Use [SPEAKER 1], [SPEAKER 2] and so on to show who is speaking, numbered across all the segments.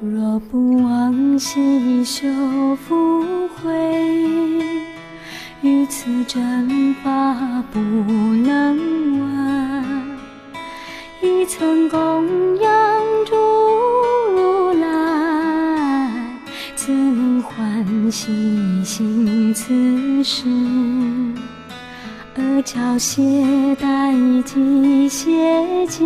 [SPEAKER 1] 若不往昔修复回，于此正法不能闻。一曾供养诸如来，怎能欢喜行此事？阿胶懈怠及邪见，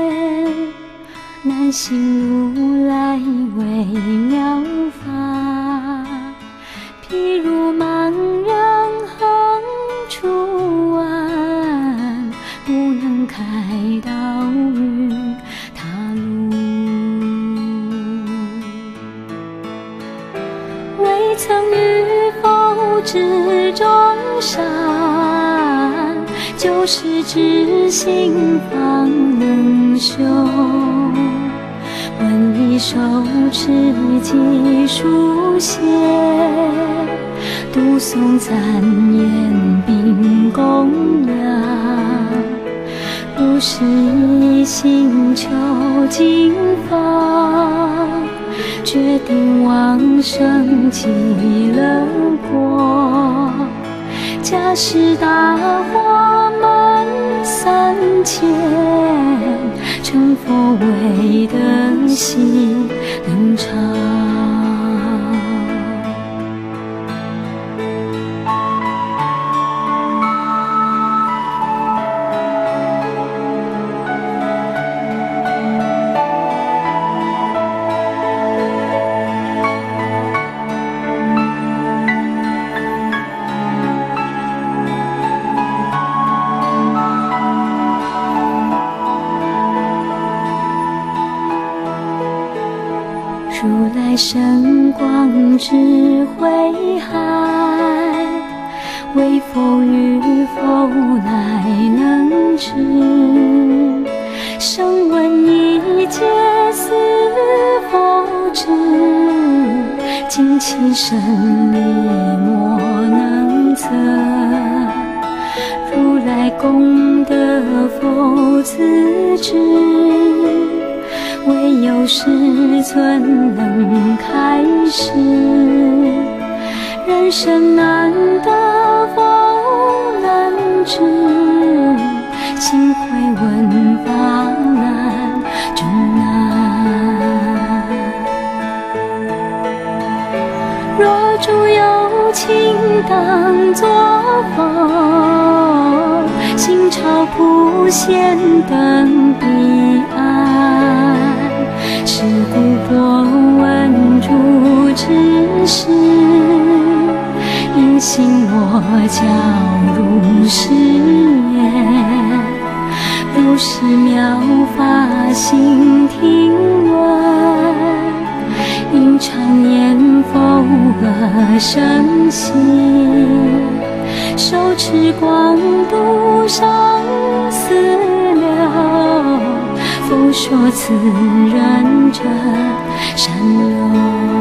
[SPEAKER 1] 难信如来微妙法。譬如盲人横出弯，不能开导于他路。未曾与否知众善，就是知心方能修。闻一手持记书写，读诵赞言并供养。如是一心求经法，决定往生极乐国。假使大法门3000，成佛为等悉能尝。如来神光智慧海，为否与否来能知？声闻一切是否知？尽其身力莫能测。如来功德否自知？唯有世尊能开示，人生难得否能知？幸会闻法难终难。若诸有情当作佛，心潮普现登彼岸。是故博闻诸知识，因信我教如是言。如是妙法心听闻，应常念佛而生喜。手持光度上思流，佛说此人真善友。